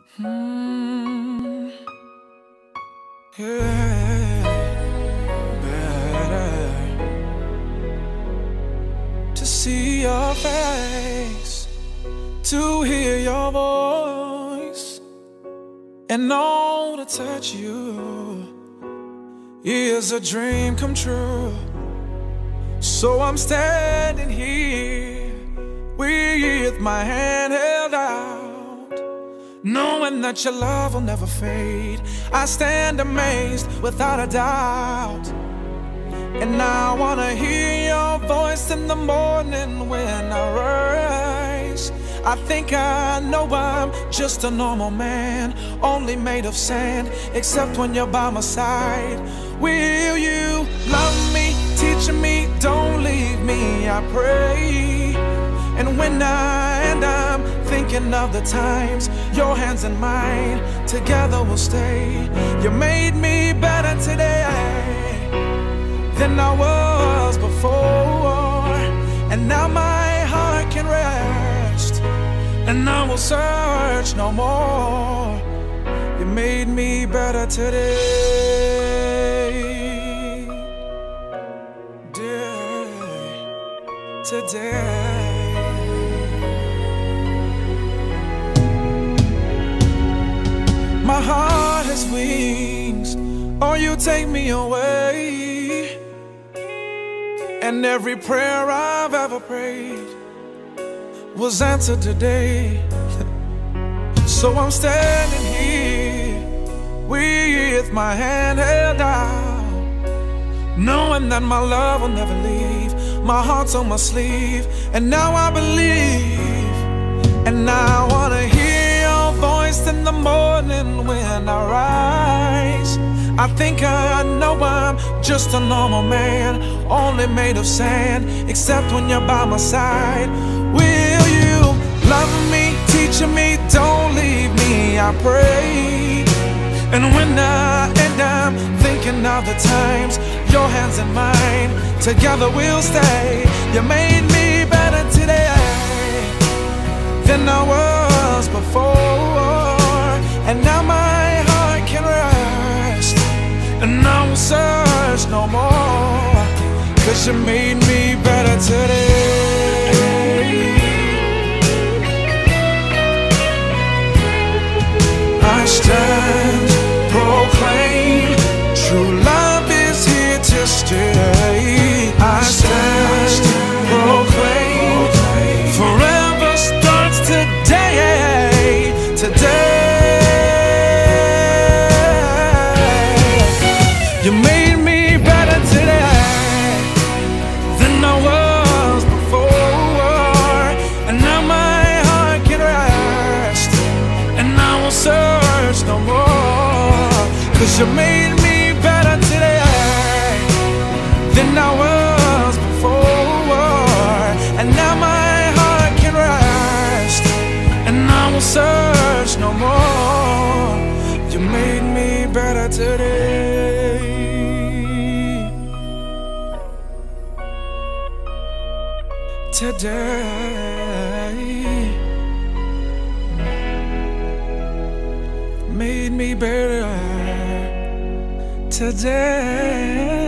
Hmm. Yeah, better to see your face, to hear your voice, and know to touch you is a dream come true. So I'm standing here with my hand held out, knowing that your love will never fade. I stand amazed without a doubt, and I wanna hear your voice in the morning when I rise. I think I know I'm just a normal man, only made of sand, except when you're by my side. Will you love me, teach me, don't leave me, I pray. And when I'm thinking of the times, your hands in mine, together we'll stay. You made me better today than I was before, and now my heart can rest, and I will search no more. You made me better today, today. My heart has wings, oh, you take me away, and every prayer I've ever prayed was answered today. So I'm standing here with my hand held out, knowing that my love will never leave. My heart's on my sleeve, and now I believe. And I wanna hear your voice in the morning when I rise. I think I know I'm just a normal man, only made of sand, except when you're by my side. Will you love me, teach me, don't leave me, I pray. And when I'm thinking of the times, your hands in mine, together we'll stay. You made me better today than I was before, and now my heart can rest, and I won't search no more, 'cause you made me better today. I stand, proclaim, true love is here to stay. I stand, proclaim, forever starts today, today. You made me better today than I was before, and now my heart can rest, and I won't search no more, 'cause you made me better today than I was before, and now my heart can rest, and I won't search no more. You made me better today, today. Made me better today.